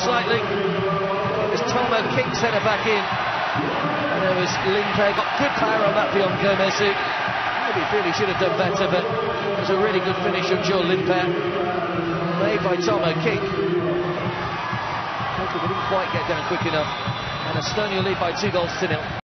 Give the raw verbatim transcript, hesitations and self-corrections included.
slightly as Tomo kicks header back in. And there was Limpe, got good power on that beyond Gomesu. Maybe really should have done better, but it was a really good finish of Joe Limpe, made by Tomo King. He didn't quite get down quick enough. And Estonia lead by two goals to nil.